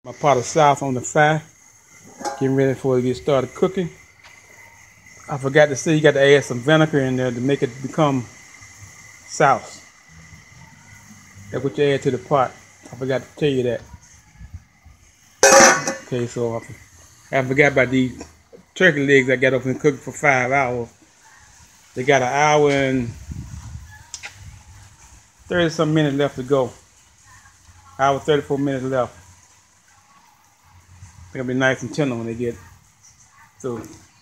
My pot of sauce on the fire, getting ready for it to get started cooking. I forgot to say you got to add some vinegar in there to make it become sauce. That's what you add to the pot. I forgot to tell you that. Okay, so I forgot about these turkey legs I got up and cooked for 5 hours. They got an hour and 30 some minutes left to go. Hour 34 minutes left. They're gonna be nice and tender when they get through.